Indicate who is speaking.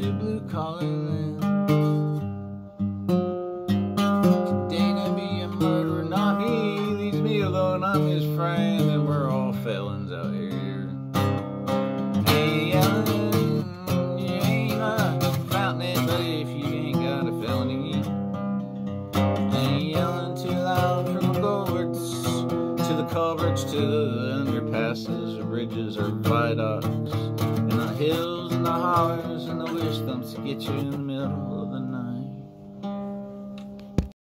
Speaker 1: the blue collar land. Dana be a murderer, not me. Leaves me alone, I'm his friend, and we're all felons out here. Hey, Ellen, you ain't a fountain, but if you ain't got a felony, ain't yelling too loud from the culverts to the culverts to the underpasses or bridges or viaducts, and the hills and the hollers and the wish thumps to get you in the middle of the night.